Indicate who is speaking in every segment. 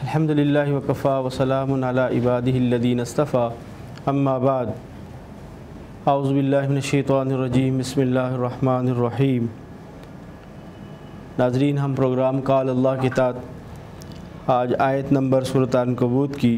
Speaker 1: الحمدللہ وکفا وسلام علی عبادہ الذین اصطفیٰ اما بعد اعوذ باللہ من الشیطان الرجیم بسم اللہ الرحمن الرحیم۔ ناظرین، ہم پروگرام قال اللہ کے تحت آج آیت نمبر سورۃ عنکبوت کی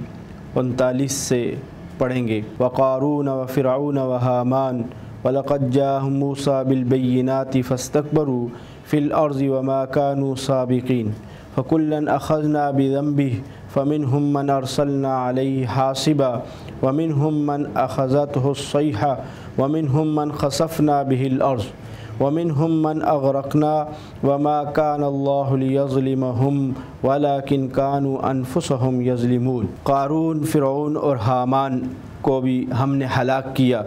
Speaker 1: 39 سے پڑھیں گے۔ وقارون وفرعون وہامان ولقد جاءهم موسیٰ بالبینات فاستکبروا فی الارض وما كانوا سابقین فکلا اخذنا بذنبہ فمنہم من ارسلنا علیہ حاصبا ومنہم من اخذتہ الصیحہ ومنہم من خسفنا بہ الارض ومنہم من اغرقنا وما كان اللہ لیظلمہم ولکن كانوا انفسہم یظلمون۔ قارون، فرعون اور حامان کو بھی ہم نے ہلاک کیا۔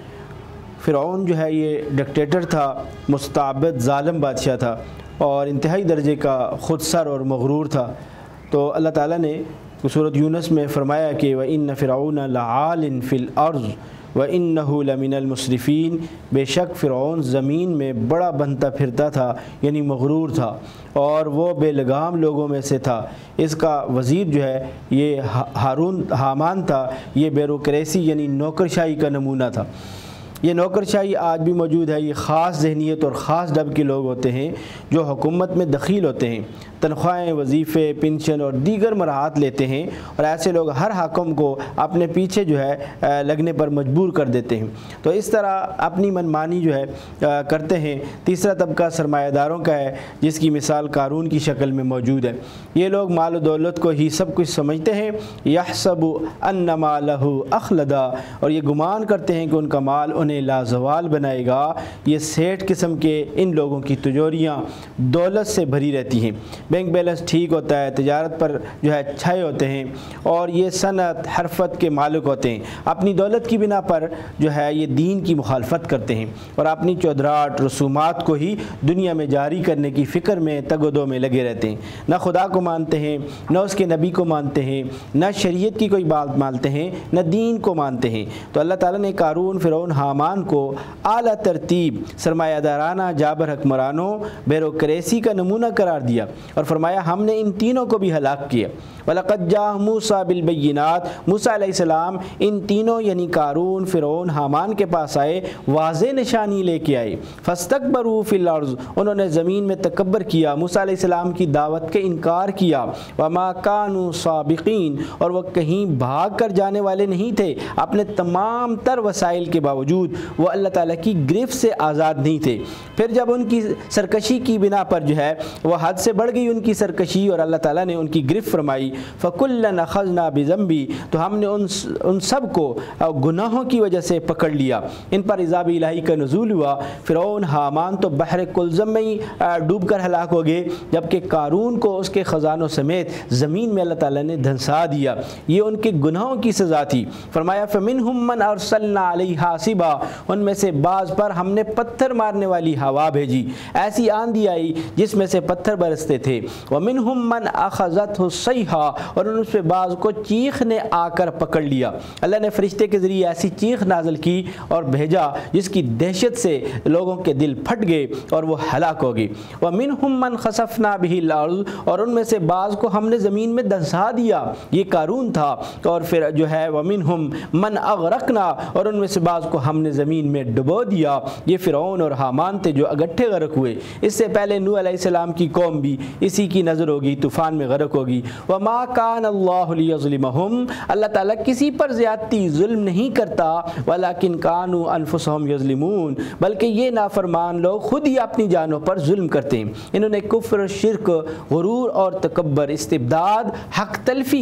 Speaker 1: فرعون جو ہے یہ ڈکٹیٹر تھا، مستعبد ظالم بادشاہ تھا اور انتہائی درجے کا خود سر اور مغرور تھا۔ تو اللہ تعالیٰ نے سورۃ یونس میں فرمایا کہ وَإِنَّ فِرْعَوْنَ لَعَالٍ فِي الْأَرْضِ وَإِنَّهُ لَمِنَ الْمُسْرِفِينَ۔ بے شک فرعون زمین میں بڑا بنتا پھرتا تھا، یعنی مغرور تھا، اور وہ بے لگام لوگوں میں سے تھا۔ اس کا وزیر جو ہے یہ حامان تھا۔ یہ بیوروکریسی یعنی نوکرشاہی کا نمونہ تھا۔ یہ نوکرشاہی آج بھی موجود ہے۔ یہ خاص ذہنیت اور خاص ڈب کے لوگ ہوتے ہیں جو حکومت میں دخیل ہوتے ہیں، تنخواہیں، وظیفے، پنشن اور دیگر مراحات لیتے ہیں، اور ایسے لوگ ہر حاکم کو اپنے پیچھے جو ہے لگنے پر مجبور کر دیتے ہیں۔ تو اس طرح اپنی منمانی جو ہے کرتے ہیں۔ تیسرا طبقہ سرمایہ داروں کا ہے، جس کی مثال قارون کی شکل میں موجود ہے۔ یہ لوگ مال و دولت کو ہی سب کچھ سمجھتے ہیں۔ یحسب ان مالہ اخلدا، اور یہ گمان کرتے ہیں کہ ان کا مال انہیں لازوال بنائے گا۔ یہ سیٹھ قسم کے ان لوگوں کی تجوریاں دولت سے بھری رہتی ہیں۔ بینک بیلنس ٹھیک ہوتا ہے، تجارت پر جو ہے چھائے ہوتے ہیں، اور یہ صنعت حرفت کے مالک ہوتے ہیں۔ اپنی دولت کی بنا پر جو ہے یہ دین کی مخالفت کرتے ہیں اور اپنی چودراہٹ رسومات کو ہی دنیا میں جاری کرنے کی فکر میں تگ و دو میں لگے رہتے ہیں۔ نہ خدا کو مانتے ہیں، نہ اس کے نبی کو مانتے ہیں، نہ شریعت کی کوئی بات مانتے ہیں، نہ دین کو مانتے ہیں۔ تو اللہ تعالیٰ نے قارون، فرعون، حامان کو اعلیٰ ترتیب سرمایہ دارانہ جابر حکمرانوں، بیوروکریسی کا نمونہ قرار دیا، اور فرمایا ہم نے ان تینوں کو بھی ہلاک کیا۔ وَلَقَدْ جَاءَهُم مُوسَىٰ بِالْبَيِّنَاتِ، موسیٰ علیہ السلام ان تینوں یعنی قارون، فرعون، حامان کے پاس آئے، واضح نشانی لے کے آئے۔ فَاسْتَكْبَرُوا فِي الْأَرْضِ، انہوں نے زمین میں تکبر کیا، موسیٰ علیہ السلام کی دعوت کے انکار کیا۔ وَمَا كَانُوا سَابِقِينَ، اور وہ کہیں بھاگ کر جانے والے نہیں تھے۔ اپنے تمام تر وسائل کے باوجود وہ اللہ تعالیٰ کی گرفت سے آزاد نہیں تھے۔ پھر جب ان کی سرکشی کی بنا پر جو ہے وہ حد سے بڑھ گئی ان کی سرکشی، اور اللہ تعالیٰ نے ان کی گرفت فرمائی، فَكُلًّا أَخَذْنَا بِذَنبِهِ، تو ہم نے ان سب کو گناہوں کی وجہ سے پکڑ لیا۔ ان پر عذاب الہی کا نزول ہوا۔ فرعون، حامان تو بحر کلزم میں ہی ڈوب کر ہلاک ہو گئے، جبکہ قارون کو اس کے خزانوں سمیت زمین میں اللہ تعالیٰ نے دھنسا دیا۔ یہ ان کے گناہوں کی سزا تھی۔ فرمایا فَمِنْهُم مَّنْ أَرْسَلْنَا عَلَيْهِ حَاصِبًا، ان میں سے بعض پر ہم نے پتھر مارنے والی ہوا بھیجی، ایسی آندھی آئی جس میں سے پتھر برستے تھے۔ وَمِنْهُم مَّنْ أَخَذَتْهُ الصَّيْحَةُ، اور ان سے بعض کو چیخ نے آ کر پکڑ لیا۔ اللہ نے فرشتے کے ذریعے ایسی چیخ نازل کی اور بھیجا جس کی دہشت سے لوگوں کے دل پھٹ گئے اور وہ ہلاک ہو گئے۔ وَمِنْهُم مَّنْ خَسَفْنَا بِهِ الْأَرْضَ، اور ان میں سے بعض کو ہم نے زمین میں دھنسا دیا۔ یہ قارون تھا۔ اور پھر جو ہے وَمِنْهُم مَّنْ أَغْرَقْنَا، اور ان میں سے بعض کو ہم نے زمین میں ڈبو دیا۔ یہ فرعون اور حامان تھے جو اگٹھے غرق ہوئے۔ اس سے پہلے نوح علیہ السلام کی قوم بھی اسی کی نظر ہوگی، طوفان میں غرق ہوگی۔ وما كان اللہ لیظلمہم، اللہ تعالیٰ کسی پر زیادتی ظلم نہیں کرتا، ولکن كانوا انفسہم یظلمون، بلکہ یہ نافرمان لوگ خود ہی اپنی جانوں پر ظلم کرتے ہیں۔ انہوں نے کفر، شرک، غرور اور تکبر، استبداد، حق تلفی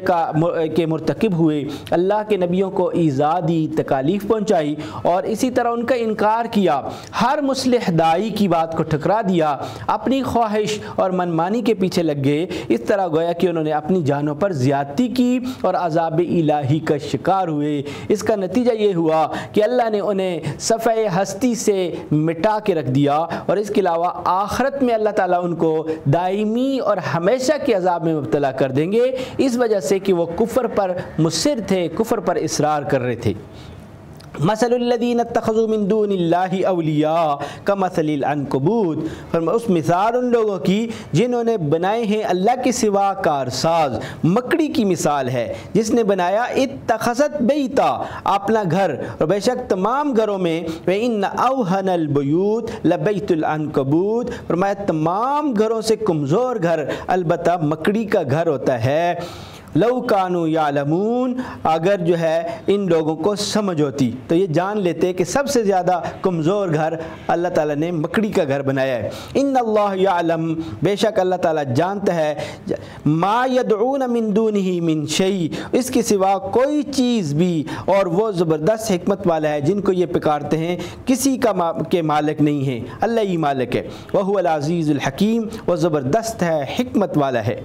Speaker 1: کے مرتکب ہوئے، اللہ کے نبیوں کو ایذا دی، تکالیف پہنچائی، اور اسی طرح ان کا انکار کیا، ہر مصلح داعی کی بات کو ٹھکرا دیا، اپنی خواہش اور منمانی کے پیچھے لگ گئے۔ اس طرح گویا کہ انہوں نے اپنی جانوں پر زیادتی کی اور عذاب الہی کا شکار ہوئے۔ اس کا نتیجہ یہ ہوا کہ اللہ نے انہیں صفحہ ہستی سے مٹا کے رکھ دیا، اور اس کے علاوہ آخرت میں اللہ تعالیٰ ان کو دائمی اور ہمیشہ کے عذاب میں مبتلا کر دیں گے، اس وجہ سے کہ وہ کفر پر مصر تھے، کفر پر اصرار کر رہے تھے۔ مثلُ اتخذوا من دون اللہ اولیاء کمثل العنکبوت، فرمایا اس مثال ان لوگوں کی جنہوں نے بنائے ہیں اللہ کے سوا کارساز، مکڑی کی مثال ہے جس نے بنایا اتخذت بیتا اپنا گھر، اور بے شک تمام گھروں میں وَإِنَّ أَوْهَنَ الْبُيُوتِ لَبَيْتُ الْعَنْكَبُوتِ، فرمایا تمام گھروں سے کمزور گھر البتہ مکڑی کا گھر ہوتا ہے۔ لو کانوا یعلمون، اگر جو ہے ان لوگوں کو سمجھ ہوتی تو یہ جان لیتے کہ سب سے زیادہ کمزور گھر اللہ تعالیٰ نے مکڑی کا گھر بنایا ہے۔ ان اللہ یعلم، بے شک اللہ تعالیٰ جانتا ہے، ما یدعون من دونہ من شیء، اس کے سوا کوئی چیز بھی، اور وہ زبردست حکمت والا ہے، جن کو یہ پکارتے ہیں کسی کا کے مالک نہیں ہے، اللہ ہی مالک ہے۔ وہو العزیز الحکیم، وہ زبردست ہے، حکمت والا ہے۔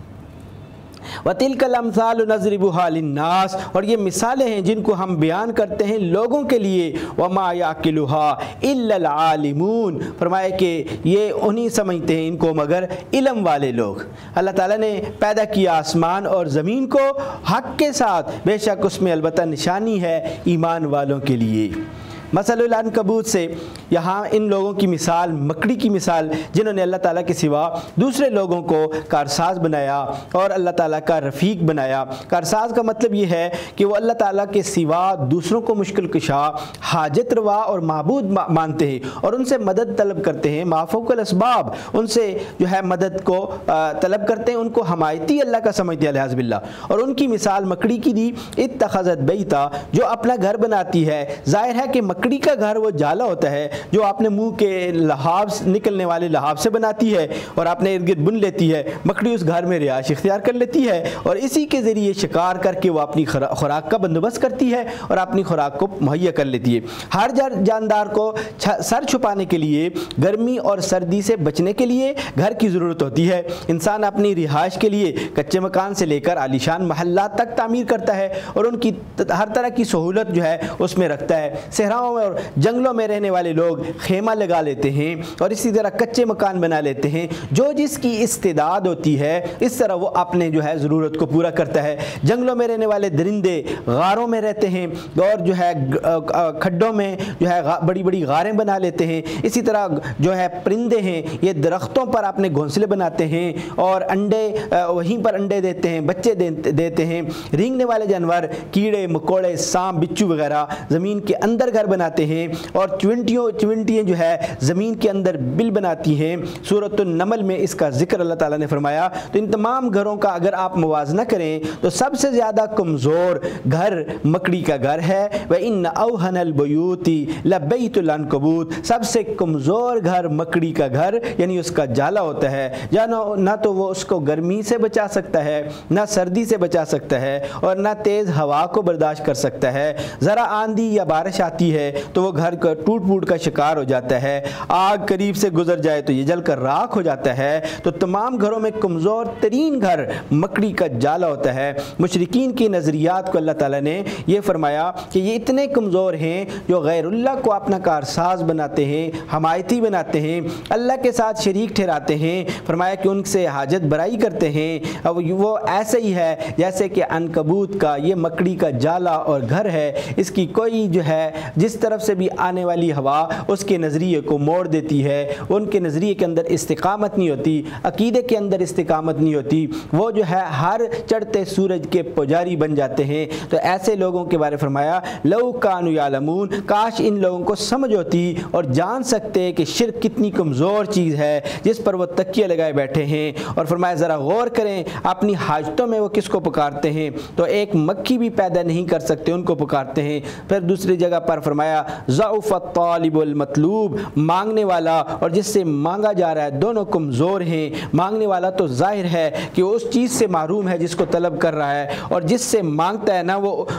Speaker 1: وَتِلْكَ الْأَمْثَالُ نَضْرِبُهَا لِلنَّاسِ، اور یہ مثالیں ہیں جن کو ہم بیان کرتے ہیں لوگوں کے لیے، وَمَا يَعْقِلُهَا إِلَّا الْعَالِمُونَ، فرمایا کہ یہ انہی سمجھتے ہیں ان کو مگر علم والے لوگ۔ اللہ تعالیٰ نے پیدا کیا آسمان اور زمین کو حق کے ساتھ، بے شک اس میں البتہ نشانی ہے ایمان والوں کے لیے۔ مثل العنکبوت سے یہاں ان لوگوں کی مثال مکڑی کی مثال جنہوں نے اللہ تعالیٰ کے سوا دوسرے لوگوں کو کارساز بنایا اور اللہ تعالیٰ کا رفیق بنایا۔ کارساز کا مطلب یہ ہے کہ وہ اللہ تعالیٰ کے سوا دوسروں کو مشکل کشا، حاجت روا اور معبود مانتے ہیں اور ان سے مدد طلب کرتے ہیں، ما فوق الاسباب، ان سے جو ہے مدد کو طلب کرتے ہیں، ان کو حمایتی اللہ کا سمجھتے ہیں الحمد للہ۔ اور ان کی مثال مکڑی کی دی، اتخذت بیتا، جو اپنا گھر بناتی ہے۔ ظاہر ہے کہ مکڑی کا گھر وہ جالا ہوتا ہے جو اپنے منہ کے لحاظ نکلنے والے لحاظ سے بناتی ہے اور اپنے ارد گرد بن لیتی ہے۔ مکڑی اس گھر میں رہائش اختیار کر لیتی ہے اور اسی کے ذریعے شکار کر کے وہ اپنی خوراک کا بندوبست کرتی ہے اور اپنی خوراک کو مہیا کر لیتی ہے۔ ہر جاندار کو سر چھپانے کے لیے، گرمی اور سردی سے بچنے کے لیے گھر کی ضرورت ہوتی ہے۔ انسان اپنی رہائش کے لیے کچے مکان سے لے کر عالیشان محلات تک تعمیر کرتا ہے اور ان کی ہر طرح کی سہولت جو ہے اس میں رکھتا ہے۔ صحراؤں اور جنگلوں میں رہنے والے لوگ خیمہ لگا لیتے ہیں اور اسی طرح کچے مکان بنا لیتے ہیں۔ جو جس کی استعداد ہوتی ہے اس طرح وہ اپنے جو ہے ضرورت کو پورا کرتا ہے۔ جنگلوں میں رہنے والے درندے غاروں میں رہتے ہیں اور جو ہے کھڈوں میں جو ہے بڑی بڑی غاریں بنا لیتے ہیں۔ اسی طرح جو ہے پرندے ہیں یہ درختوں پر اپنے گھونسلے بناتے ہیں اور انڈے وہیں پر انڈے دیتے ہیں، بچے دیتے ہیں۔ رینگنے والے جانور کیڑے مکوڑے سانپ بچھو وغیرہ زمین کے اندر گھر بناتے ہیں اور چونٹیاں جو ہے زمین کے اندر بل بناتی ہیں۔ سورۃ النمل میں اس کا ذکر اللہ تعالیٰ نے فرمایا۔ تو ان تمام گھروں کا اگر آپ موازنہ کریں تو سب سے زیادہ کمزور گھر مکڑی کا گھر ہے۔ وَإِنَّ أَوْهَنَ الْبُيُوتِ لَبَيْتُ الْعَنْكَبُوتِ، سب سے کمزور گھر مکڑی کا گھر یعنی اس کا جالا ہوتا ہے، نہ تو وہ اس کو گرمی سے بچا سکتا ہے، نہ سردی سے بچا سکتا ہے اور نہ تیز ہوا کو برداشت کر سکتا ہے۔ ذرا آندھی یا بارش آتی ہے تو وہ گھر کا ٹوٹ کا شکار ہو جاتا ہے، آگ قریب سے گزر جائے تو یہ جل کر راکھ ہو جاتا ہے۔ تو تمام گھروں میں کمزور ترین گھر مکڑی کا جالا ہوتا ہے۔ مشرکین کی نظریات کو اللہ تعالیٰ نے یہ فرمایا کہ یہ اتنے کمزور ہیں جو غیر اللہ کو اپنا کارساز بناتے ہیں، حمایتی بناتے ہیں، اللہ کے ساتھ شریک ٹھہراتے ہیں۔ فرمایا کہ ان سے حاجت برائی کرتے ہیں، وہ ایسے ہی ہے جیسے کہ عنکبوت کا یہ مکڑی کا جالا اور گھر ہے، اس کی کوئی جو ہے جس طرف سے بھی آنے والی ہوا اس کے نظریے کو موڑ دیتی ہے، ان کے نظریے کے اندر استقامت نہیں ہوتی، عقیدے کے اندر استقامت نہیں ہوتی، وہ جو ہے ہر چڑھتے سورج کے پجاری بن جاتے ہیں۔ تو ایسے لوگوں کے بارے فرمایا لو کانوا یعلمون، کاش ان لوگوں کو سمجھ ہوتی اور جان سکتے کہ شرک کتنی کمزور چیز ہے جس پر وہ تکیے لگائے بیٹھے ہیں۔ اور فرمایا ذرا غور کریں اپنی حاجتوں میں وہ کس کو پکارتے ہیں، تو ایک مکھی بھی پیدا نہیں کر سکتے، ان کو پکارتے ہیں۔ پھر دوسری جگہ پر فرمایا ضعف الطالب المطلوب، مانگنے والا اور جس سے مانگا جا رہا ہے دونوں کمزور ہیں۔ مانگنے والا تو ظاہر ہے کہ اس چیز سے محروم ہے جس کو طلب کر رہا ہے، اور جس سے مانگتا ہے نہ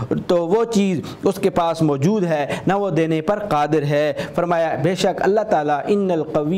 Speaker 1: وہ چیز اس کے پاس موجود ہے نہ وہ دینے پر قادر ہے۔ فرمایا بے شک اللہ تعالیٰ ان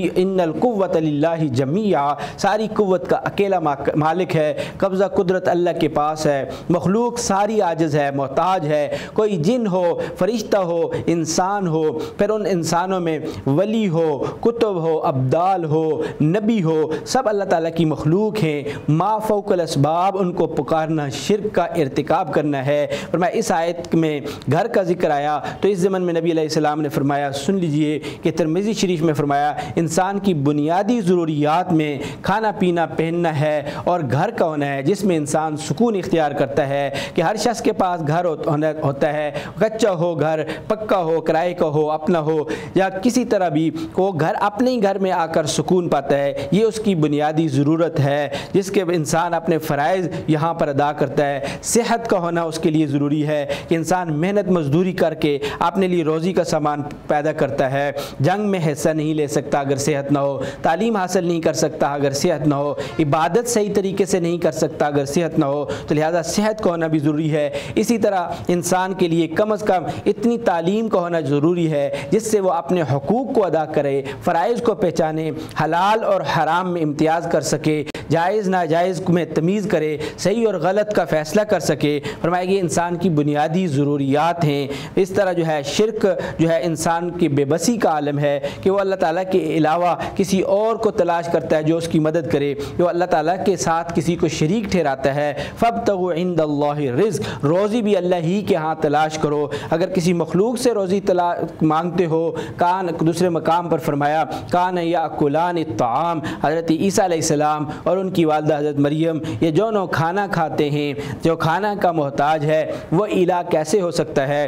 Speaker 1: القوت للہ جمیعا، ساری قوت کا اکیلا مالک ہے، قبضہ قدرت اللہ کے پاس ہے، مخلوق ساری عاجز ہے، محتاج ہے، کوئی جن ہو فرشتہ ہو انسان ہو، پھر ان انسانوں میں ولی ہو، کتب ہو، ابدال ہو، نبی ہو، سب اللہ تعالیٰ کی مخلوق ہیں، ما فوق الاسباب ان کو پکارنا شرک کا ارتکاب کرنا ہے۔ فرمایا اس آیت میں گھر کا ذکر آیا تو اس زمن میں نبی علیہ السلام نے فرمایا، سن لیجئے کہ ترمذی شریف میں فرمایا انسان کی بنیادی ضروریات میں کھانا پینا پہننا ہے اور گھر کا ہونا ہے، جس میں انسان سکون اختیار کرتا ہے کہ ہر شخص کے پاس گھر ہوتا ہے، کچا ہو گھر، پکا ہو، کرائے کا ہو، اپنا ہو، یا کسی طرح بھی وہ گھر اپنے ہی گھر میں آ کر سکون پاتا ہے۔ یہ اس کی بنیادی ضرورت ہے جس کے انسان اپنے فرائض یہاں پر ادا کرتا ہے۔ صحت کا ہونا اس کے لیے ضروری ہے کہ انسان محنت مزدوری کر کے اپنے لیے روزی کا سامان پیدا کرتا ہے۔ جنگ میں حصہ نہیں لے سکتا اگر صحت نہ ہو، تعلیم حاصل نہیں کر سکتا اگر صحت نہ ہو، عبادت صحیح طریقے سے نہیں کر سکتا اگر صحت نہ ہو، تو لہٰذا صحت کا ہونا بھی ضروری ہے۔ اسی طرح انسان کے لیے کم از کم اتنی تعلیم کا ہونا ضروری ہے جس سے وہ اپنے حقوق کو ادا کرے، فرائض کو پہچانے، حلال اور حرام میں امتیاز کر سکے، جائز ناجائز میں تمیز کرے، صحیح اور غلط کا فیصلہ کر سکے۔ فرمایا کہ انسان کی بنیادی ضروریات ہیں۔ اس طرح جو ہے شرک جو ہے انسان کی بے بسی کا عالم ہے کہ وہ اللہ تعالیٰ کے علاوہ کسی اور کو تلاش کرتا ہے جو اس کی مدد کرے، جو اللہ تعالیٰ کے ساتھ کسی کو شریک ٹھہراتا ہے۔ فابتغوا عند اللہ الرزق، روزی بھی اللہ ہی کے ہاں تلاش کرو۔ اگر کسی مخلوق سے روزی مانگتے ہو، دوسرے مقام پر فرمایا کان یاکلان الطعام، حضرت عیسیٰ علیہ السلام اور ان کی والدہ حضرت مریم یہ دونوں کھانا کھاتے ہیں، جو کھانا کا محتاج ہے وہ الہ کیسے ہو سکتا ہے؟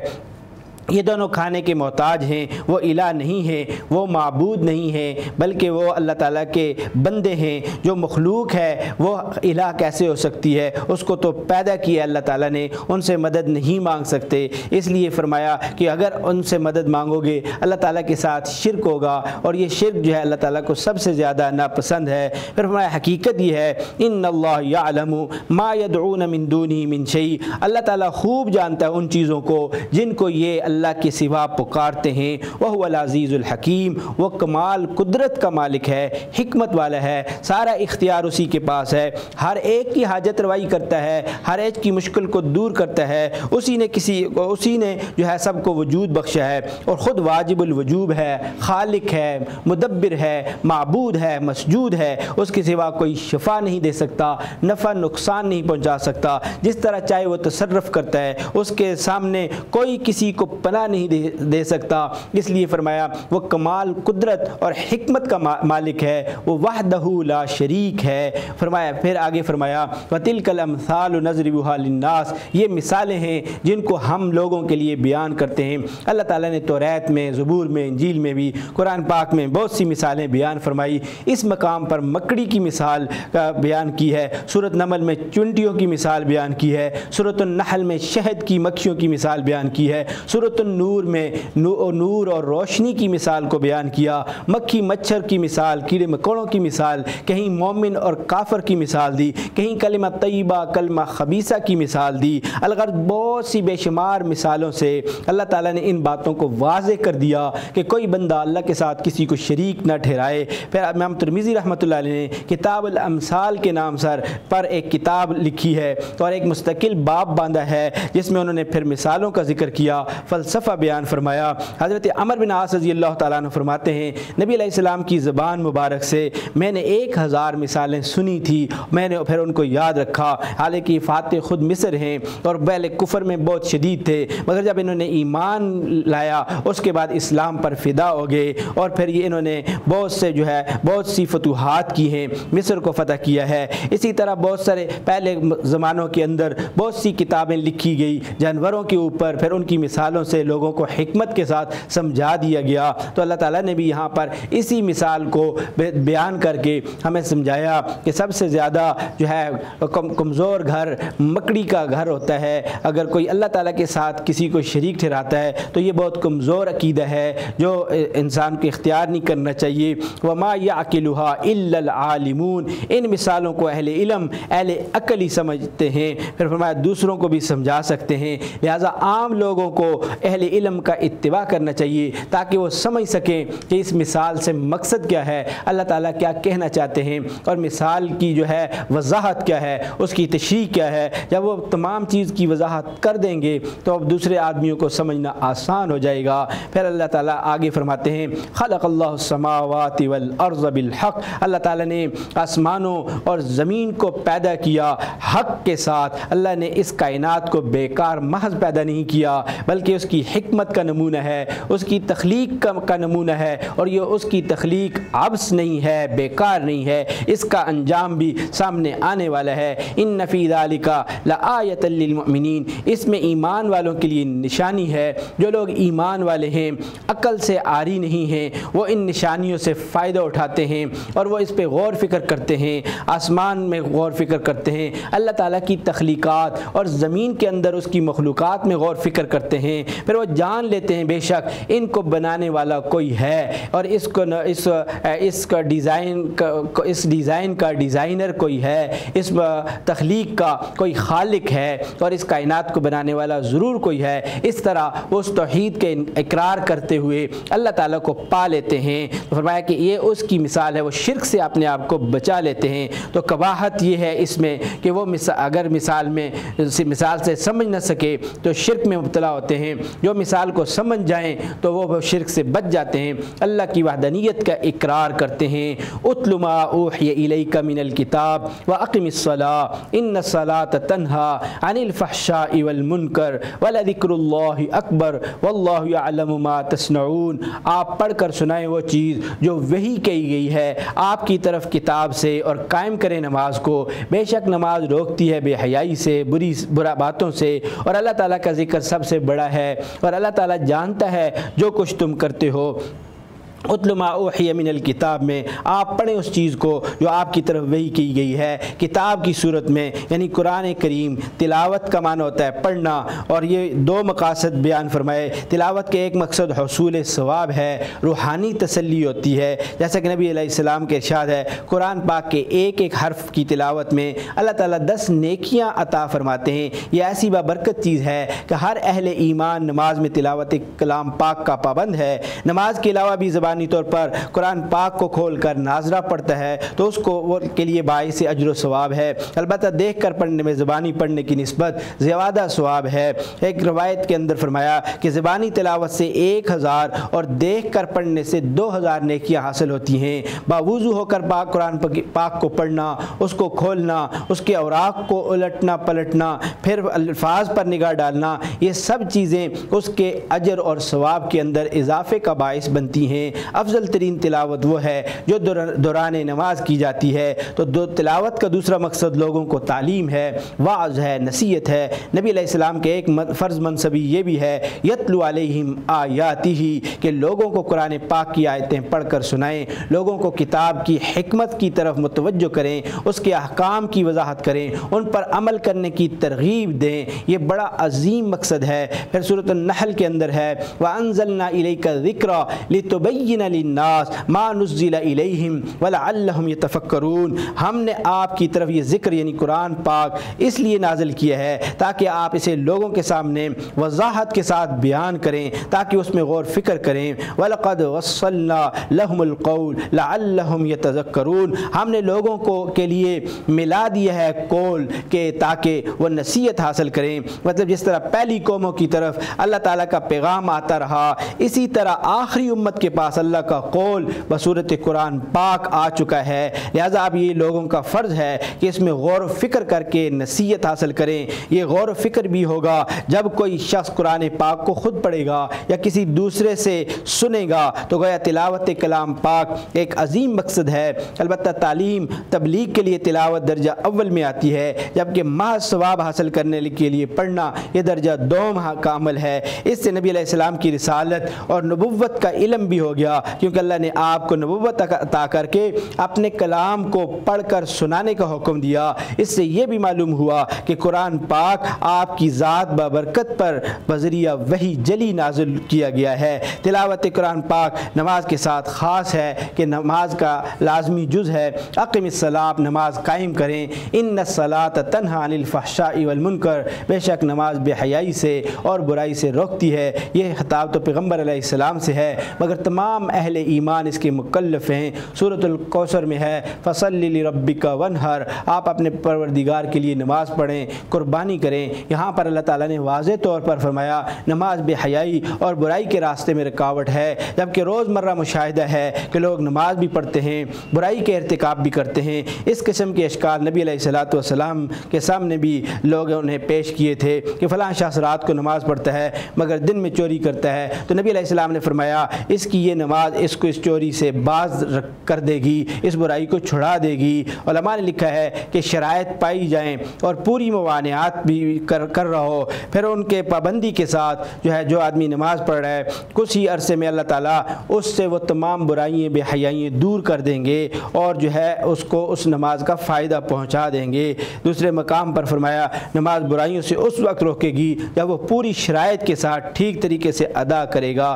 Speaker 1: یہ دونوں کھانے کے محتاج ہیں، وہ الہ نہیں ہے، وہ معبود نہیں ہے، بلکہ وہ اللہ تعالیٰ کے بندے ہیں۔ جو مخلوق ہے وہ الہ کیسے ہو سکتی ہے؟ اس کو تو پیدا کیا اللہ تعالیٰ نے، ان سے مدد نہیں مانگ سکتے۔ اس لیے فرمایا کہ اگر ان سے مدد مانگو گے اللہ تعالیٰ کے ساتھ شرک ہوگا، اور یہ شرک جو ہے اللہ تعالیٰ کو سب سے زیادہ ناپسند ہے۔ پھر فرمایا حقیقت یہ ہے ان اللہ یعلم ما یدعون من دونہ من شیء، اللہ تعالیٰ خوب جانتا ہے ان چیزوں کو جن کو یہ اللہ کے سوا پکارتے ہیں۔ وہو العزیز الحکیم، وہ کمال قدرت کا مالک ہے، حکمت والا ہے، سارا اختیار اسی کے پاس ہے، ہر ایک کی حاجت روائی کرتا ہے، ہر ایک کی مشکل کو دور کرتا ہے، اسی نے جو ہے سب کو وجود بخشا ہے، اور خود واجب الوجوب ہے، خالق ہے، مدبر ہے، معبود ہے، مسجود ہے، اس کے سوا کوئی شفا نہیں دے سکتا، نفع نقصان نہیں پہنچا سکتا، جس طرح چاہے وہ تصرف کرتا ہے، اس کے سامنے کوئی کسی کو پناہ نہیں دے سکتا۔ اس لیے فرمایا وہ کمال قدرت اور حکمت کا مالک ہے، وہ وحدہ لا شریک ہے۔ فرمایا پھر آگے فرمایا وَتِلْكَ الْأَمْثَالُ نَضْرِبُهَا لِلنَّاسِ، یہ مثالیں ہیں جن کو ہم لوگوں کے لیے بیان کرتے ہیں۔ اللہ تعالیٰ نے توریت میں، زبور میں، انجیل میں بھی، قرآن پاک میں بہت سی مثالیں بیان فرمائی۔ اس مقام پر مکڑی کی مثال بیان کی ہے، سورۃ نمل میں چونٹیوں کی مثال بیان کی ہے، سورۃ النحل میں شہد کی مکھیوں کی مثال بیان کی ہے، سورۃ النور میں نور اور روشنی کی مثال کو بیان کیا، مکھی مچھر کی مثال، کیڑے مکوڑوں کی مثال، کہیں مومن اور کافر کی مثال دی، کہیں کلمہ طیبہ کلمہ خبیثہ کی مثال دی۔ الغرض بہت سی بے شمار مثالوں سے اللہ تعالیٰ نے ان باتوں کو واضح کر دیا کہ کوئی بندہ اللہ کے ساتھ کسی کو شریک نہ ٹھہرائے۔ پھر امام ترمذی رحمۃ اللہ علیہ نے کتاب الامثال کے نام پر ایک کتاب لکھی ہے اور ایک مستقل باب باندھا ہے جس میں انہوں نے پھر مثالوں کا ذکر کیا، فلسفہ بیان فرمایا۔ حضرت عمر بن عاص رضی اللہ تعالیٰ عنہ فرماتے ہیں نبی علیہ السلام کی زبان مبارک سے میں نے 1000 مثالیں سنی تھی، میں نے پھر ان کو یاد رکھا، حالانکہ فاتح خود مصر ہیں اور پہلے کفر میں بہت شدید تھے، مگر جب انہوں نے ایمان لایا اس کے بعد اسلام پر فدا ہو گئے، اور پھر یہ انہوں نے بہت سی فتوحات کی ہیں، مصر کو فتح کیا ہے۔ اسی طرح بہت سارے پہلے زمانوں کے اندر بہت سی کتابیں لکھی گئی جانوروں کے اوپر، پھر ان کی مثالوں سے لوگوں کو حکمت کے ساتھ سمجھا دیا گیا۔ تو اللہ تعالیٰ نے بھی یہاں پر اسی مثال کو بیان کر کے ہمیں سمجھایا کہ سب سے زیادہ جو ہے کمزور گھر مکڑی کا گھر ہوتا ہے۔ اگر کوئی اللہ تعالیٰ کے ساتھ کسی کو شریک ٹھہراتا ہے تو یہ بہت کمزور عقیدہ ہے جو انسان کو اختیار نہیں کرنا چاہیے۔ وَمَا يَعْقِلُهَا إِلَّا الْعَالِمُونَ، ان مثالوں کو اہل علم، اہل عقل ہی سمجھتے ہیں، پھر فرمایا دوسروں کو بھی سمجھا سکتے ہیں، لہٰذا عام لوگوں کو اہل علم کا اتباع کرنا چاہیے تاکہ وہ سمجھ سکیں کہ اس مثال سے مقصد کیا ہے، اللہ تعالیٰ کیا کہنا چاہتے ہیں، اور مثال کی جو ہے وضاحت کیا ہے، اس کی تشریح کیا ہے۔ جب وہ تمام چیز کی وضاحت کر دیں گے تو اب دوسرے آدمیوں کو سمجھنا آسان ہو جائے گا۔ پھر اللہ تعالیٰ آگے فرماتے ہیں خلق اللہ السماوات والارض بالحق، اللہ تعالیٰ نے آسمانوں اور زمین کو پیدا کیا حق کے ساتھ۔ اللہ نے اس کائنات کو بیکار محض پیدا نہیں کیا بلکہ اس کی حکمت کا نمونہ ہے، اس کی تخلیق کا نمونہ ہے، اور یہ اس کی تخلیق عبث نہیں ہے، بیکار نہیں ہے، اس کا انجام بھی سامنے آنے والا ہے۔ ان فی ذلک لآیۃ للمؤمنین، اس میں ایمان والوں کے لیے نشانی ہے۔ جو لوگ ایمان والے ہیں، عقل سے عاری نہیں ہیں، وہ ان نشانیوں سے فائدہ اٹھاتے ہیں اور وہ اس پہ غور فکر کرتے ہیں، آسمان میں غور فکر کرتے ہیں، اللہ تعالیٰ کی تخلیقات اور زمین کے اندر اس کی مخلوقات میں غور فکر کرتے ہیں۔ پھر وہ جان لیتے ہیں بے شک ان کو بنانے والا کوئی ہے، اور اس ڈیزائن کا ڈیزائنر کوئی ہے، اس تخلیق کا کوئی خالق ہے، اور اس کائنات کو بنانے والا ضرور کوئی ہے۔ اس طرح وہ اس توحید کے اقرار کرتے ہوئے اللہ تعالیٰ کو پا لیتے ہیں۔ تو فرمایا کہ یہ اس کی مثال ہے، وہ شرک سے اپنے آپ کو بچا لیتے ہیں۔ تو قباحت یہ ہے اس میں کہ وہ اگر مثال سے سمجھ نہ سکے تو شرک میں مبتلا ہوتے ہیں، جو مثال کو سمجھ جائیں تو وہ شرک سے بچ جاتے ہیں، اللہ کی وحدانیت کا اقرار کرتے ہیں۔ اتل ما اوحی الیک من الکتاب واقم الصلاۃ ان الصلاۃ تنہی عن الفحشاء والمنکر ولذکر اللہ اکبر واللہ یعلم ما تصنعون۔ آپ پڑھ کر سنائیں وہ چیز جو وحی کی گئی ہے آپ کی طرف کتاب سے، اور قائم کریں نماز کو، بے شک نماز روکتی ہے بے حیائی سے، برا باتوں سے، اور اللہ تعالیٰ کا ذکر سب سے بڑا ہے، اور اللہ تعالیٰ جانتا ہے جو کچھ تم کرتے ہو۔ اتل ما اوحی من الکتاب میں آپ پڑھیں اس چیز کو جو آپ کی طرف وحی کی گئی ہے کتاب کی صورت میں، یعنی قرآن کریم۔ تلاوت کا معنی ہوتا ہے پڑھنا، اور یہ دو مقاصد بیان فرمائے۔ تلاوت کے ایک مقصد حصول ثواب ہے، روحانی تسلی ہوتی ہے، جیسا کہ نبی علیہ السلام کے ارشاد ہے قرآن پاک کے ایک ایک حرف کی تلاوت میں اللہ تعالیٰ 10 نیکیاں عطا فرماتے ہیں۔ یہ ایسی بابرکت چیز ہے کہ ہر اہل ایمان نماز میں تلاوت کلام پاک کا پابند ہے۔ نماز کے علاوہ بھی زبانی طور پر قرآن پاک کو کھول کر ناظرہ پڑھتا ہے تو اس کو وہ کے لیے باعث اجر و ثواب ہے، البتہ دیکھ کر پڑھنے میں زبانی پڑھنے کی نسبت زیادہ ثواب ہے۔ ایک روایت کے اندر فرمایا کہ زبانی تلاوت سے 1000 اور دیکھ کر پڑھنے سے 2000 نیکیاں حاصل ہوتی ہیں۔ باوضو ہو کر قرآن پاک کو پڑھنا، اس کو کھولنا، اس کے اوراق کو الٹنا پلٹنا، پھر الفاظ پر نگاہ ڈالنا، یہ سب چیزیں اس کے اجر اور ثواب کے اندر اضافے کا باعث بنتی ہیں۔ افضل ترین تلاوت وہ ہے جو دوران نماز کی جاتی ہے۔ تو تلاوت کا دوسرا مقصد لوگوں کو تعلیم ہے، وعظ ہے، نصیحت ہے۔ نبی علیہ السلام کے ایک فرض منصبی یہ بھی ہے یتلو علیہم آیاتہ، کہ لوگوں کو قرآن پاک کی آیتیں پڑھ کر سنائیں، لوگوں کو کتاب کی حکمت کی طرف متوجہ کریں، اس کے احکام کی وضاحت کریں، ان پر عمل کرنے کی ترغیب دیں۔ یہ بڑا عظیم مقصد ہے۔ پھر سورۃ النحل کے اندر ہے وَأَنزَلْنَا إِلَيْكَ الذِّكْرَ لِتُبَيِّنَ لِلنَّاسِ مَا نُزِّلَ إِلَيْهِمْ وَلَعَلَّهُمْ يَتَفَكَّرُونَ۔ ہم نے آپ کی طرف یہ ذکر یعنی قرآن پاک اس لیے نازل کیا ہے تاکہ آپ اسے لوگوں کے سامنے وضاحت کے ساتھ بیان کریں تاکہ اس میں غور فکر کریں۔ وَلَقَدْ وَصَّلْنَا لَهُمُ الْقَوْلَ لَعَلَّهُمْ يَتَذَكَّرُونَ۔ ہم نے لوگوں کے لیے ملا دیا ہے قول کہ تاکہ وہ نصیحت حاصل کریں۔ مطلب جس طرح پہلی قوموں کی طرف اللہ تعالیٰ کا پیغام آتا رہا، اسی طرح آخری امت کے پاس اللہ کا قول بصورت قرآن پاک آ چکا ہے۔ لہذا اب یہ لوگوں کا فرض ہے کہ اس میں غور و فکر کر کے نصیحت حاصل کریں۔ یہ غور و فکر بھی ہوگا جب کوئی شخص قرآن پاک کو خود پڑھے گا یا کسی دوسرے سے سنے گا، تو گویا تلاوت کلام پاک ایک عظیم مقصد ہے۔ البتہ تعلیم تبلیغ کے لیے تلاوت درجہ اول میں آتی ہے، جبکہ محض ثواب حاصل کرنے کے لیے پڑھنا یہ درجہ دوم کا عمل ہے۔ اس سے نبی علیہ السلام کی رسالت اور نبوت کا علم بھی ہو گیا دیا، کیونکہ اللہ نے آپ کو نبوت عطا کر کے اپنے کلام کو پڑھ کر سنانے کا حکم دیا۔ اس سے یہ بھی معلوم ہوا کہ قرآن پاک آپ کی ذات بابرکت پر بذریعہ وحی جلی نازل کیا گیا ہے۔ تلاوت قرآن پاک نماز کے ساتھ خاص ہے کہ نماز کا لازمی جز ہے۔ اقم الصلاۃ، نماز قائم کریں۔ ان الصلاۃ تنہی عن الفحشاء والمنکر، بے شک نماز بے حیائی سے اور برائی سے روکتی ہے۔ یہ خطاب تو پیغمبر علیہ السلام سے ہے، مگر تمام اہل ایمان اس کے مکلف ہیں۔ سورۃ الکوثر میں ہے فصلی لربک وانحر، آپ اپنے پروردگار کے لیے نماز پڑھیں، قربانی کریں۔ یہاں پر اللہ تعالیٰ نے واضح طور پر فرمایا نماز بے حیائی اور برائی کے راستے میں رکاوٹ ہے، جبکہ روزمرہ مشاہدہ ہے کہ لوگ نماز بھی پڑھتے ہیں، برائی کے ارتکاب بھی کرتے ہیں۔ اس قسم کے اشکال نبی علیہ السلام کے سامنے بھی لوگوں نے پیش کیے تھے کہ فلاں شخص رات کو نماز پڑھتا ہے مگر دن میں چوری کرتا ہے، تو نبی علیہ السلام نے فرمایا اس کی یہ نماز اس کو اس چوری سے باز کر دے گی، اس برائی کو چھڑا دے گی۔ علماء نے لکھا ہے کہ شرائط پائی جائیں اور پوری موانعات بھی کر رہا ہو، پھر ان کے پابندی کے ساتھ جو آدمی نماز پڑھ رہا ہے کچھ ہی عرصے میں اللہ تعالیٰ اس سے وہ تمام برائیاں بے حیائیاں دور کر دیں گے اور اس کو اس نماز کا فائدہ پہنچا دیں گے۔ دوسرے مقام پر فرمایا نماز برائیوں سے اس وقت روکے گی جب وہ پوری شرائط کے ساتھ ٹھیک طریقے سے ادا کرے گا۔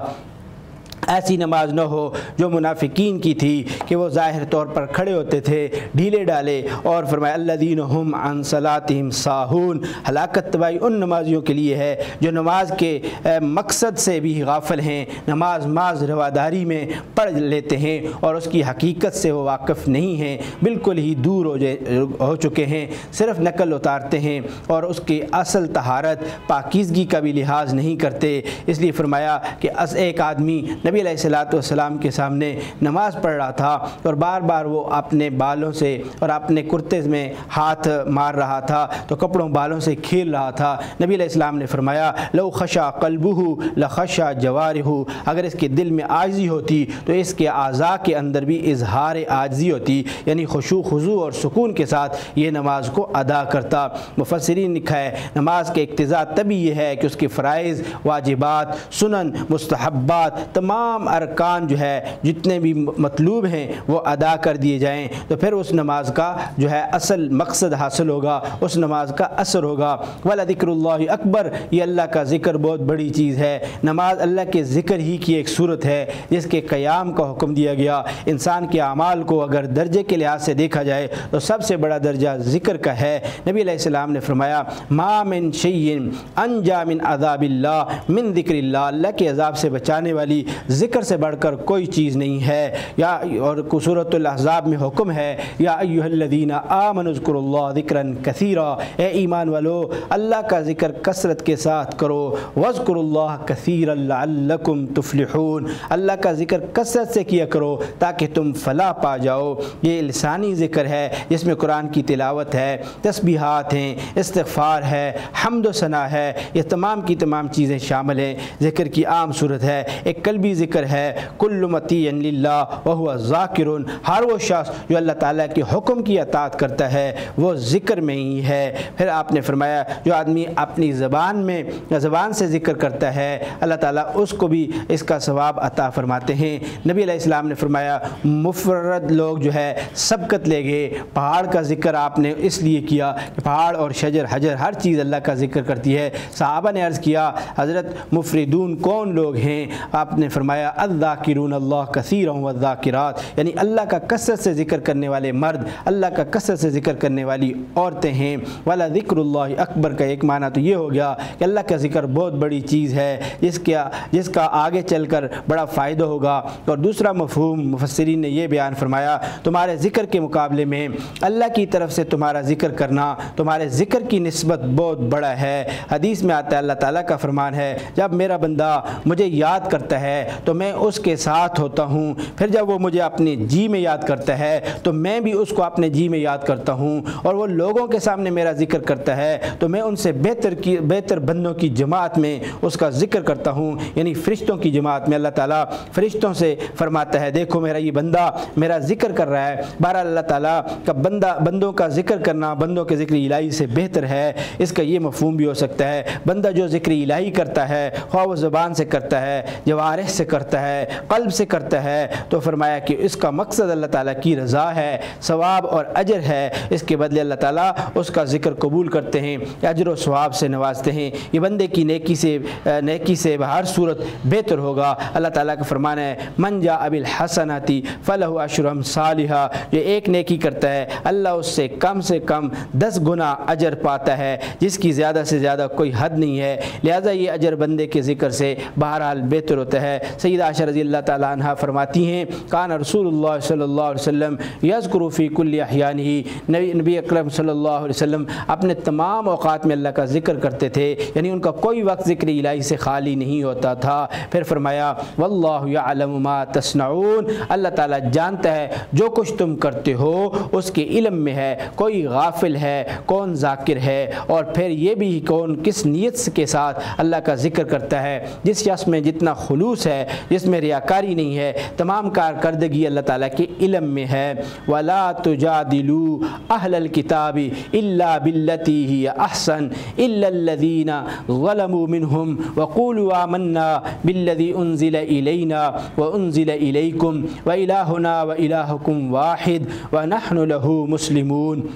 Speaker 1: ایسی نماز نہ ہو جو منافقین کی تھی کہ وہ ظاہر طور پر کھڑے ہوتے تھے ڈھیلے ڈالے، اور فرمایا الذین هم عن صلاتهم ساہون، ہلاکت تباہی ان نمازیوں کے لیے ہے جو نماز کے مقصد سے بھی غافل ہیں، نماز محض رواداری میں پڑھ لیتے ہیں اور اس کی حقیقت سے وہ واقف نہیں ہیں، بالکل ہی دور ہو چکے ہیں، صرف نقل اتارتے ہیں اور اس کی اصل طہارت پاکیزگی کا بھی لحاظ نہیں کرتے۔ اس لیے فرمایا کہ ایک آدمی نبی علیہ السلام کے سامنے نماز پڑھ رہا تھا اور بار بار وہ اپنے بالوں سے اور اپنے کرتے میں ہاتھ مار رہا تھا تو کپڑوں بالوں سے کھیل رہا تھا۔ نبی علیہ السلام نے فرمایا لو خشع قلبہ لخشع جوارہ، اگر اس کے دل میں عاجزی ہوتی تو اس کے اعضاء کے اندر بھی اظہار عاجزی ہوتی، یعنی خشوع خضوع اور سکون کے ساتھ یہ نماز کو ادا کرتا۔ مفسرین نے لکھا ہے نماز کے اقتضاء تبھی یہ ہے کہ اس کے فرائض، واجبات، سنن، مستحبات، تمام ارکان جتنے بھی مطلوب ہیں وہ ادا کر دیے جائیں، تو پھر اس نماز کا اصل مقصد حاصل ہوگا، اس نماز کا اثر ہوگا۔ وَلَذِكْرُ اللَّهِ اکبر، یہ اللہ کا ذکر بہت بڑی چیز ہے۔ نماز اللہ کے ذکر ہی کی ایک صورت ہے جس کے قیام کا حکم دیا گیا۔ انسان کے اعمال کو اگر درجے کے لحاظ سے دیکھا جائے تو سب سے بڑا درجہ ذکر کا ہے۔ نبی علیہ السلام نے فرمایا مَا مِن شَيْءٍ أَنْجَى مِنْ عَذَابِ اللَّهِ مِنْ ذِكْرِ اللَّهِ، اللہ کے عذاب سے بچانے والی ذکر سے بڑھ کر کوئی چیز نہیں ہے۔ اور سورۃ الاحزاب میں حکم ہے یا ایھا الذین آمنوا اذکروا اللہ ذکرا کثیرا، اے ایمان والو اللہ کا ذکر کثرت کے ساتھ کرو، واذکروا اللہ کثیرا لعلکم تفلحون، اللہ کا ذکر کثرت سے کیا کرو تاکہ تم فلاح پا جاؤ۔ یہ لسانی ذکر ہے جس میں قرآن کی تلاوت ہے، تسبیحات ہیں، استغفار ہے، حمد و ثنا ہے، یہ تمام کی تمام چیزیں شامل ہیں۔ ذکر کی عام صورت ہے، ایک قلبی ذکر ہے کل مطیع للہ وہو ذاکر، ہر وہ شخص جو اللہ تعالیٰ کے حکم کی اطاعت کرتا ہے وہ ذکر میں ہی ہے۔ پھر آپ نے فرمایا جو آدمی اپنی زبان سے ذکر کرتا ہے اللہ تعالیٰ اس کو بھی اس کا ثواب عطا فرماتے ہیں۔ نبی علیہ السلام نے فرمایا مفرد لوگ سبقت لے گئے، پہاڑ کا ذکر آپ نے اس لیے کیا کہ پہاڑ اور شجر حجر ہر چیز اللہ کا ذکر کرتی ہے۔ صحابہ نے عرض کیا حضرت مفردون کون لوگ ہیں؟ آپ نے فرمایا الذاکرون اللہ کثیرا والذاکرات، یعنی اللہ کا کثرت سے ذکر کرنے والے مرد، اللہ کا کثرت سے ذکر کرنے والی عورتیں ہیں۔ ولا ذکر اللہ اکبر کا ایک معنی تو یہ ہو گیا کہ اللہ کا ذکر بہت بڑی چیز ہے جس کا آگے چل کر بڑا فائدہ ہوگا۔ اور دوسرا مفہوم مفسرین نے یہ بیان فرمایا تمہارے ذکر کے مقابلے میں اللہ کی طرف سے تمہارا ذکر کرنا تمہارے ذکر کی نسبت بہت بڑا ہے۔ حدیث میں آتا ہے اللہ تعالیٰ کا فرمان ہے جب میرا بندہ مجھے یاد کرتا ہے تو میں اس کے ساتھ ہوتا ہوں، پھر جب وہ مجھے اپنے جی میں یاد کرتا ہے تو میں بھی اس کو اپنے جی میں یاد کرتا ہوں، اور وہ لوگوں کے سامنے میرا ذکر کرتا ہے تو میں ان سے بہتر بندوں کی جماعت میں اس کا ذکر کرتا ہوں، یعنی فرشتوں کی جماعت میں۔ اللہ تعالیٰ فرشتوں سے فرماتا ہے دیکھو میرا یہ بندہ میرا ذکر کر رہا ہے۔ بہرحال اللہ تعالیٰ کا بندوں کا ذکر کرنا بندوں کے ذکر الہی سے بہتر ہے۔ اس کا یہ مفہوم بھی ہو سکتا ہے بندہ جو ذکر الہی کرتا ہے خواہ وہ زبان سے کرتا ہے، جوارح سے سے کرتا ہے، قلب سے کرتا ہے، تو فرمایا کہ اس کا مقصد اللہ تعالیٰ کی رضا ہے، ثواب اور اجر ہے، اس کے بدلے اللہ تعالیٰ اس کا ذکر قبول کرتے ہیں، اجر و ثواب سے نوازتے ہیں۔ یہ بندے کی نیکی سے ہر صورت بہتر ہوگا۔ اللہ تعالیٰ کا فرمان ہے من جاء بالحسنۃ فلہ عشر امثالھا، جو ایک نیکی کرتا ہے اللہ اس سے کم 10 گنا اجر پاتا ہے، جس کی زیادہ سے زیادہ کوئی حد نہیں ہے، لہذا یہ اجر بندے کے ذکر سے بہرحال بہتر ہوتا ہے۔ سیدہ عائشہ رضی اللہ تعالیٰ عنہ فرماتی ہیں کان رسول اللہ صلی اللہ علیہ وسلم یذکر فی کل احیانہ، نبی اکرم صلی اللہ علیہ وسلم اپنے تمام اوقات میں اللہ کا ذکر کرتے تھے، یعنی ان کا کوئی وقت ذکر الہی سے خالی نہیں ہوتا تھا۔ پھر فرمایا واللہ یعلم ما تصنعون، اللہ تعالیٰ جانتا ہے جو کچھ تم کرتے ہو اس کے علم میں ہے، کوئی غافل ہے کون ذاکر ہے، اور پھر یہ بھی کون کس نیت کے ساتھ اللہ کا ذکر کرتا ہے۔ جس شخص میں جتنا خلوص ہے، جس میں ریاکاری نہیں ہے، تمام کارکردگی اللہ تعالیٰ کے علم میں ہے۔ وَلَا تُجَادِلُوا أَهْلَ الْكِتَابِ إِلَّا بِالَّتِي هِيَ أَحْسَنُ إِلَّا الَّذِينَ ظَلَمُوا مِنْهُمْ وَقُولُوا آمَنَّا بِالَّذِي أُنزِلَ إِلَيْنَا وَأُنزِلَ إِلَيْكُمْ وَإِلَٰهُنَا وَإِلَٰهُكُمْ وَاحِدٌ وَنَحْنُ لَهُ مُسْلِمُونَ۔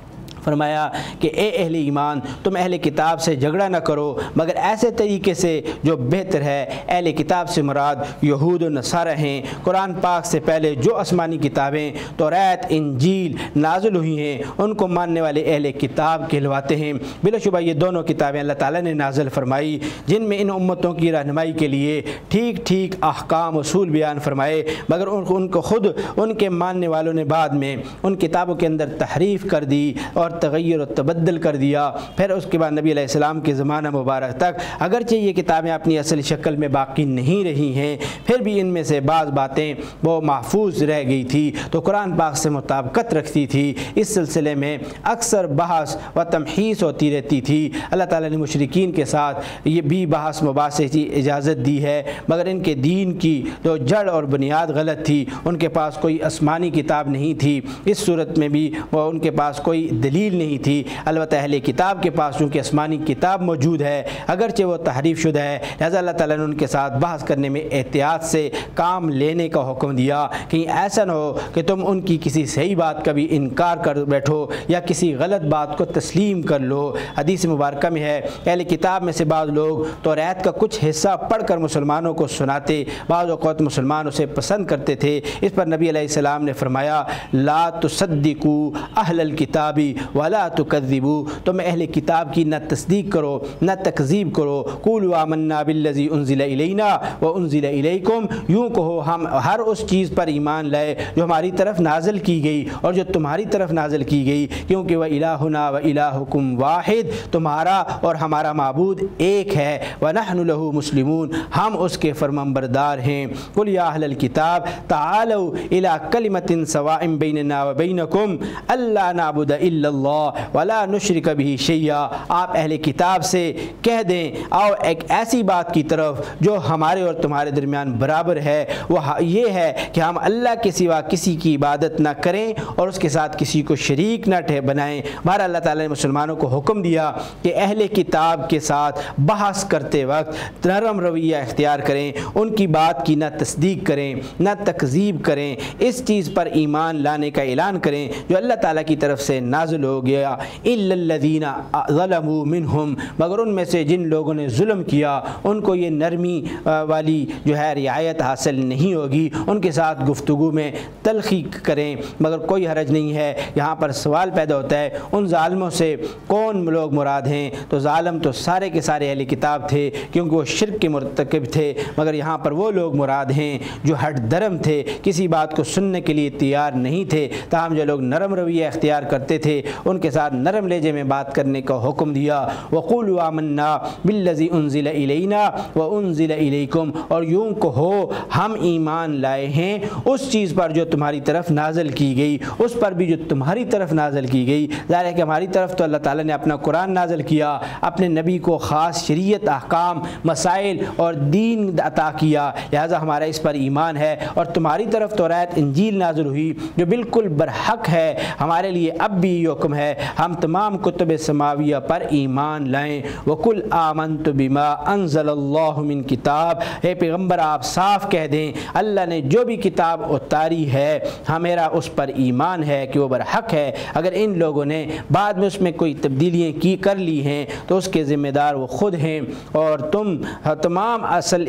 Speaker 1: فرمایا کہ اے اہل ایمان، تم اہل کتاب سے جھگڑا نہ کرو مگر ایسے طریقے سے جو بہتر ہے۔ اہل کتاب سے مراد یہود و نصارہ ہیں۔ قرآن پاک سے پہلے جو آسمانی کتابیں توریت، انجیل نازل ہوئی ہیں ان کو ماننے والے اہل کتاب کہلواتے ہیں۔ بلا شبہ یہ دونوں کتابیں اللہ تعالیٰ نے نازل فرمائی جن میں ان امتوں کی رہنمائی کے لیے ٹھیک احکام اصول بیان فرمائے، مگر ان کو خود ان کے ماننے والوں نے بعد میں ان کتابوں کے اندر تحریف کر دی اور تغیر و تبدل کر دیا۔ پھر اس کے بعد نبی علیہ السلام کے زمانہ مبارک تک اگرچہ یہ کتابیں اپنی اصل شکل میں باقی نہیں رہی ہیں، پھر بھی ان میں سے بعض باتیں وہ محفوظ رہ گئی تھی تو قرآن پاک سے مطابقت رکھتی تھی۔ اس سلسلے میں اکثر بحث و تمحیص ہوتی رہتی تھی۔ اللہ تعالیٰ نے مشرکین کے ساتھ یہ بھی بحث مباحثے کی اجازت دی ہے، مگر ان کے دین کی جو جڑ اور بنیاد غلط تھی، ان کے پاس کوئی آسمانی کتاب نہیں تھی، اس صورت میں بھی وہ ان کے پاس کوئی دلیل نہیں تھی۔ البتہ اہل کتاب کے پاس چونکہ آسمانی کتاب موجود ہے اگرچہ وہ تحریف شدہ ہے، لہذا اللہ تعالیٰ نے ان کے ساتھ بحث کرنے میں احتیاط سے کام لینے کا حکم دیا، کہیں ایسا نہ ہو کہ تم ان کی کسی صحیح بات کا بھی انکار کر بیٹھو یا کسی غلط بات کو تسلیم کر لو۔ حدیث مبارکہ میں ہے اہل کتاب میں سے بعض لوگ توریت کا کچھ حصہ پڑھ کر مسلمانوں کو سناتے، بعض اوقات مسلمان اسے پسند کرتے تھے۔ اس پر نبی علیہ السلام نے فرمایا لا تصدقوا اہل الکتاب ولا تکذبوا، تم اہل کتاب کی نہ تصدیق کرو نہ تکذیب کرو۔ قولوا آمنا بالذی انزل الینا وانزل الیکم، یوں کہو ہم ہر اس چیز پر ایمان لائے جو ہماری طرف نازل کی گئی اور جو تمہاری طرف نازل کی گئی، کیونکہ وإلہنا وإلہکم واحد، تمہارا اور ہمارا معبود ایک ہے، ونحن لہ مسلمون، ہم اس کے فرمانبردار ہیں۔ قل یا اہل الکتاب تعالوا الی کلمۃ سواء بیننا وبینکم الا نعبد الا اللہ ولا نشرک بہ شیئا، آپ اہل کتاب سے کہہ دیں آؤ ایک ایسی بات کی طرف جو ہمارے اور تمہارے درمیان برابر ہے، وہ یہ ہے کہ ہم اللہ کے سوا کسی کی عبادت نہ کریں اور اس کے ساتھ کسی کو شریک نہ بنائیں۔ بہر اللہ تعالیٰ نے مسلمانوں کو حکم دیا کہ اہل کتاب کے ساتھ بحث کرتے وقت نرم رویہ اختیار کریں، ان کی بات کی نہ تصدیق کریں نہ تکذیب کریں، اس چیز پر ایمان لانے کا اعلان کریں جو اللہ تعالیٰ کی طرف سے نازل ہو گیا۔ الا الذین ظلموا منہم، مگر ان میں سے جن لوگوں نے ظلم کیا ان کو یہ نرمی والی جو ہے رعایت حاصل نہیں ہوگی، ان کے ساتھ گفتگو میں تلخی کریں، مگر کوئی حرج نہیں ہے۔ یہاں پر سوال پیدا ہوتا ہے ان ظالموں سے کون لوگ مراد ہیں؟ تو ظالم تو سارے کے سارے اہل کتاب تھے کیونکہ وہ شرک کے مرتکب تھے، مگر یہاں پر وہ لوگ مراد ہیں جو ہٹ درم تھے، کسی بات کو سننے کے لیے تیار نہیں تھے، تاہم جو لوگ نرم رویہ اختیار کرتے تھے ان کے ساتھ نرم لہجے میں بات کرنے کا حکم دیا۔ وقولوا آمنا بالذی انزل الینا وانزل الیکم، اور یوں کہو ہم ایمان لائے ہیں اس چیز پر جو تمہاری طرف نازل کی گئی، اس پر بھی جو تمہاری طرف نازل کی گئی۔ ظاہر ہے کہ ہماری طرف تو اللہ تعالیٰ نے اپنا قرآن نازل کیا، اپنے نبی کو خاص شریعت، احکام، مسائل اور دین عطا کیا، لہذا ہمارا اس پر ایمان ہے، اور تمہاری طرف توریت انجیل نازل ہوئی جو بالکل برحق ہے ہمارے لیے اب بھی حکم ہے ہم تمام کتب سماویہ پر ایمان لائیں۔ وَقُلْ آمَنْتُ بِمَا أَنزَلَ اللَّهُ مِنْ کتاب، اے پیغمبر آپ صاف کہہ دیں اللہ نے جو بھی کتاب اتاری ہے ہمیرا اس پر ایمان ہے کہ وہ برحق ہے۔ اگر ان لوگوں نے بعد میں اس میں کوئی تبدیلیاں کر لی ہیں تو اس کے ذمہ دار وہ خود ہیں، اور تم تمام اصل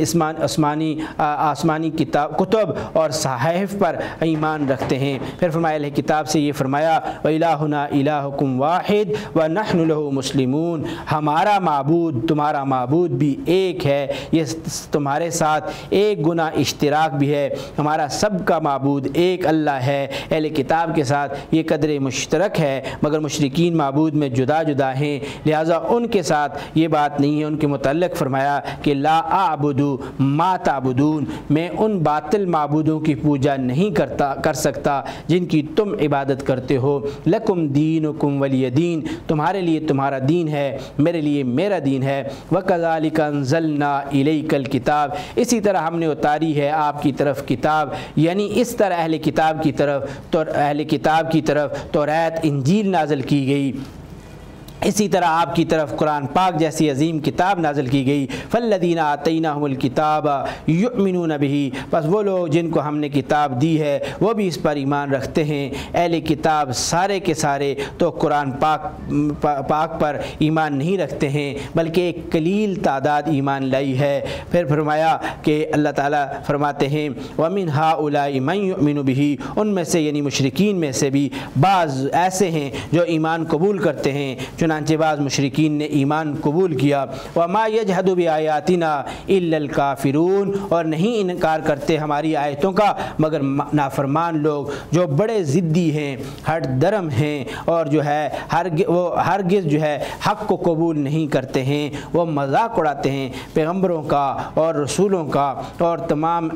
Speaker 1: آسمانی کتب اور صحائف پر ایمان رکھتے ہیں۔ پھر فرمایا اہل کتاب سے یہ فرمایا وَإِلَٰهُنَا إِلَٰهُكُمْ وَاحِدٌ وَنَحْنُ لَهُ مُسْلِمُونَ، ہمارا معبود تمہارا معبود بھی ایک ہے، یہ تمہارے ساتھ ایک گنا اشتراک بھی ہے، ہمارا سب کا معبود ایک اللہ ہے۔ اہل کتاب کے ساتھ یہ قدر مشترک ہے مگر مشرکین معبود میں جدا جدا ہیں، لہٰذا ان کے ساتھ یہ بات نہیں ہے۔ ان کے متعلق فرمایا کہ لا اعبد ما تعبدون، میں ان باطل معبودوں کی پوجا نہیں کر سکتا جن کی تم عبادت کرتے ہو۔ لکم دینکم ولی دین، تمہارے لیے تمہارا دین ہے، میرے لیے میرا دین ہے۔ وکذالک انزلنا الیک الکتاب، اسی طرح ہم نے اتاری ہے آپ کی طرف کتاب، یعنی اس طرح اہل کتاب کی طرف توریت انجیل نازل کی گئی، اسی طرح آپ کی طرف قرآن پاک جیسی عظیم کتاب نازل کی گئی۔ فالذین آتیناہم الکتاب یؤمنون بہ، بس وہ لوگ جن کو ہم نے کتاب دی ہے وہ بھی اس پر ایمان رکھتے ہیں۔ اہل کتاب سارے کے سارے تو قرآن پاک پر ایمان نہیں رکھتے ہیں بلکہ ایک قلیل تعداد ایمان لائی ہے۔ پھر فرمایا کہ اللہ تعالیٰ فرماتے ہیں وَمِنْ هَؤُلَاءِ مَنْ يُؤْمِنُ بِهِ، ان میں سے یعنی مشرکین میں سے بھی بعض ایسے ہیں جو ایمان قبول کرتے ہیں، چنانچہ بعض مشرکین نے ایمان قبول کیا۔ وَمَا يَجْحَدُ بِآيَاتِنَا إِلَّا الْكَافِرُونَ، اور نہیں انکار کرتے ہماری آیتوں کا مگر نافرمان لوگ جو بڑے ضدی ہیں، ہٹ درم ہیں، اور جو ہے وہ ہرگز جو ہے حق کو قبول نہیں کرتے ہیں، وہ مذاق اڑاتے ہیں پیغمبروں کا اور رسولوں کا اور تمام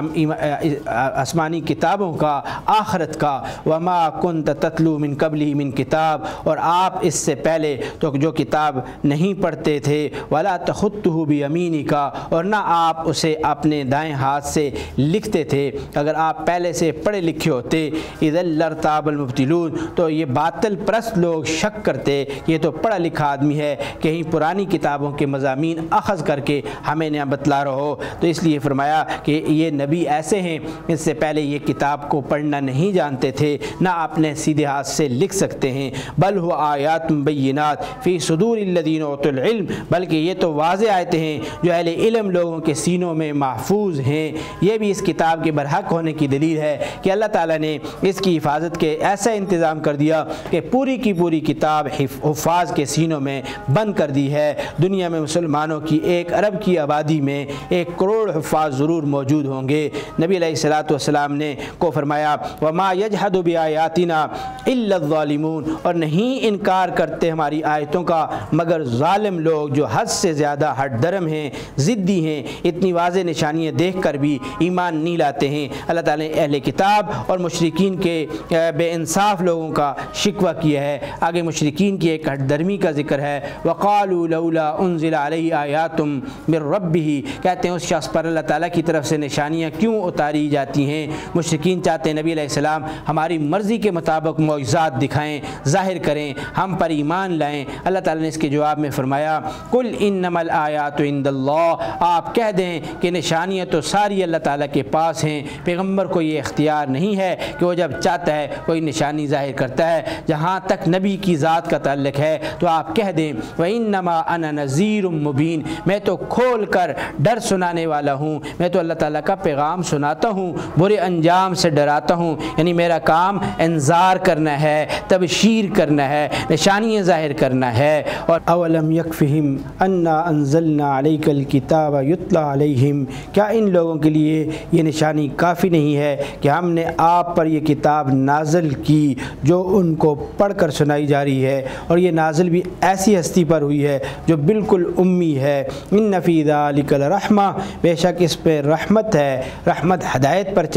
Speaker 1: آسمانی کتابوں کا، آخرت کا۔ وَمَا كُنْتَ تَتْلُو مِنْ قَبْلِهِ مِنْ کتاب، اور آپ اس سے پہلے تو جو کتاب نہیں پڑھتے تھے، وَلَا تَخُطُّهُ بِيَمِينِكَ، اور نہ آپ اسے اپنے دائیں ہاتھ سے لکھتے تھے۔ اگر آپ پہلے سے پڑھے لکھے ہوتے اِذًا لَارْتَابَ الْمُبْطِلُونَ، تو یہ باطل پرست لوگ شک کرتے یہ تو پڑھا لکھا آدمی ہے، کہیں پرانی کتابوں کے مضامین اخذ کر کے ہمیں نہ بتلا رہو۔ تو اس لیے فرمایا کہ یہ نبی ایسے ہیں اس سے پہلے یہ کتاب کو پڑھنا نہیں جانتے تھے، نہ اپنے سیدھے ہاتھ سے لکھ سکتے ہیں۔ بل هو آیات بینات فی صدور الذین اوتوا العلم، بلکہ یہ تو واضح آیتیں ہیں جو اہل علم لوگوں کے سینوں میں محفوظ ہیں۔ یہ بھی اس کتاب کے برحق ہونے کی دلیل ہے کہ اللہ تعالیٰ نے اس کی حفاظت کے ایسا انتظام کر دیا کہ پوری کی پوری کتاب حفاظ کے سینوں میں بند کر دی ہے۔ دنیا میں مسلمانوں کی 1 ارب کی آبادی میں 1 کروڑ حفاظ ضرور موجود ہوں گے۔ نبی علیہ الصلوۃ والسلام نے کو فرمایا وما یجحد بآیاتنا الا الظالمون، اور نہیں انکار کرتے ہماری آیتوں کا مگر ظالم لوگ جو حد سے زیادہ ہٹ درم ہیں، ضدی ہیں، اتنی واضح نشانیاں دیکھ کر بھی ایمان نہیں لاتے ہیں۔ اللہ تعالیٰ نے اہل کتاب اور مشرکین کے بے انصاف لوگوں کا شکوہ کیا ہے۔ آگے مشرکین کی ایک ہٹ درمی کا ذکر ہے۔ وقالوا لولا انزل علیہ آیات من ربہ، کہتے ہیں اس شخص پر اللہ تعالیٰ کی طرف سے نشانیاں کیوں اتاری جاتی ہیں؟ مشرکین چاہتے ہیں نبی علیہ السلام ہماری مرضی کے مطابق معجزات دکھائیں، ظاہر کریں، ہم پر ایمان لائیں۔ اللہ تعالیٰ نے اس کے جواب میں فرمایا قل انما الآیات عند اللہ، آپ کہہ دیں کہ نشانیاں تو ساری اللہ تعالیٰ کے پاس ہیں، پیغمبر کو یہ اختیار نہیں ہے کہ وہ جب چاہتا ہے کوئی نشانی ظاہر کرتا ہے۔ جہاں تک نبی کی ذات کا تعلق ہے تو آپ کہہ دیں وَإِنَّمَا أَنَا نَذِيرٌ مُبِينٌ، میں تو کھول کر ڈر سنانے والا ہوں، میں تو اللہ تعالیٰ کا پیغام سناتا ہوں، برے انجام سے ڈراتا ہوں، یعنی میرا کام انذار کرنا ہے، تبشیر کرنا ہے، نشانیاں ظاہر کرنا ہے۔ اور
Speaker 2: اولم یکفہم انا انزلنا علیک الکتاب یتلا علیہم، کیا ان لوگوں کے لیے یہ نشانی کافی نہیں ہے کہ ہم نے آپ پر یہ کتاب نازل کی جو ان کو پڑھ کر سنائی جا رہی ہے، اور یہ نازل بھی ایسی ہستی پر ہوئی ہے جو بالکل امی ہے۔ ان فی ذلک لرحمہ، بے شک اس پہ رحمت ہے، رحمت ہدایت پر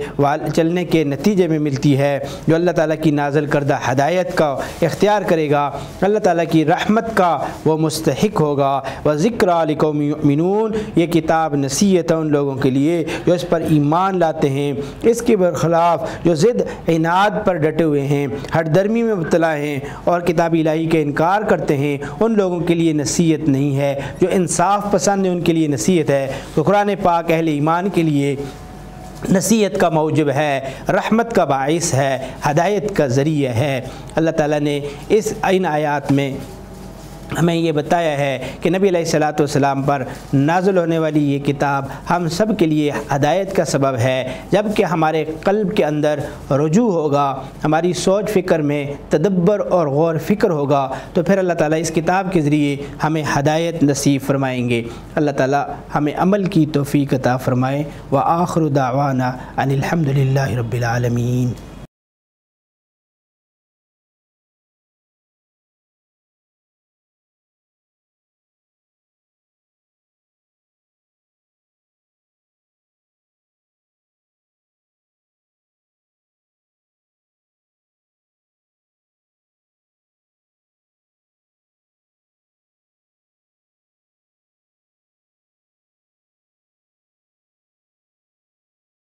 Speaker 2: چلنے کے نتیجے میں ملتی ہے۔ جو اللہ تعالیٰ کی نازل کردہ ہدایت کا اختیار کرے گا اللہ تعالیٰ کی رحمت کا وہ مستحق ہوگا۔ وذکریٰ لقوم یؤمنون، یہ کتاب نصیحت ہے ان لوگوں کے لیے جو اس پر ایمان لاتے ہیں، اس کے برخلاف جو ضد عناد پر ڈٹے ہوئے ہیں، ہر درمی میں مبتلا ہیں اور کتاب الہی کا انکار کرتے ہیں، ان لوگوں کے لیے نصیحت نہیں ہے۔ جو انصاف پسند ہے ان کے لیے نصیحت ہے۔ تو قرآن پاک اہل ایمان کے لیے نصیحت کا موجب ہے، رحمت کا باعث ہے، ہدایت کا ذریعہ ہے۔ اللہ تعالیٰ نے ان آیات میں ہمیں یہ بتایا ہے کہ نبی علیہ الصلوۃ والسلام پر نازل ہونے والی یہ کتاب ہم سب کے لیے ہدایت کا سبب ہے۔ جب کہ ہمارے قلب کے اندر رجوع ہوگا، ہماری سوچ فکر میں تدبر اور غور فکر ہوگا، تو پھر اللہ تعالیٰ اس کتاب کے ذریعے ہمیں ہدایت نصیب فرمائیں گے۔ اللہ تعالیٰ ہمیں عمل کی توفیق عطا فرمائے۔ وآخر دعوانا ان الحمد للہ رب العالمین۔